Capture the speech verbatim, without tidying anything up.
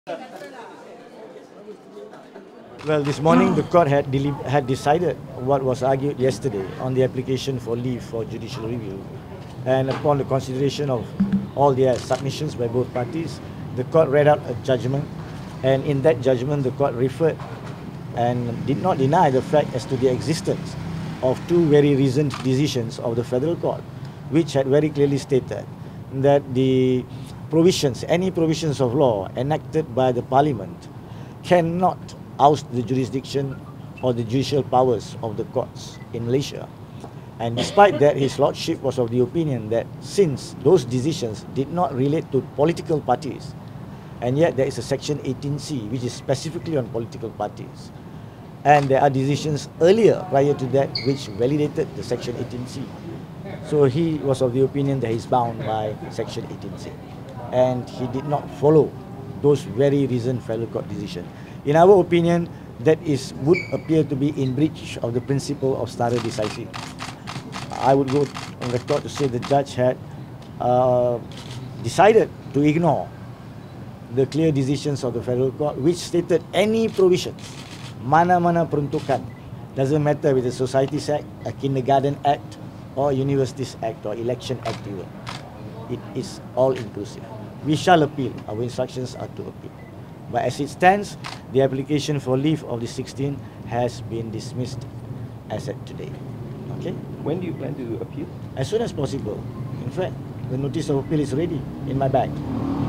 Well, this morning the court had, had decided what was argued yesterday on the application for leave for judicial review. And upon the consideration of all their submissions by both parties, the court read out a judgment. And in that judgment, the court referred and did not deny the fact as to the existence of two very recent decisions of the federal court, which had very clearly stated that the provisions, any provisions of law enacted by the parliament cannot oust the jurisdiction or the judicial powers of the courts in Malaysia. And despite that, his lordship was of the opinion that since those decisions did not relate to political parties, and yet there is a section eighteen C which is specifically on political parties, and there are decisions earlier prior to that which validated the section eighteen C. So he was of the opinion that he's bound by section eighteen C, and he did not follow those very recent federal court decisions. In our opinion, that is would appear to be in breach of the principle of stare decisis. I would go on record to say the judge had uh, decided to ignore the clear decisions of the federal court, which stated any provisions, mana-mana peruntukan, doesn't matter with the Societies Act, a Kindergarten Act, or Universities Act, or Election Act even. It is all inclusive. We shall appeal. Our instructions are to appeal. But as it stands, the application for leave of the sixteen has been dismissed as at today. Okay? When do you plan to appeal? As soon as possible. In fact, the notice of appeal is ready in my bag.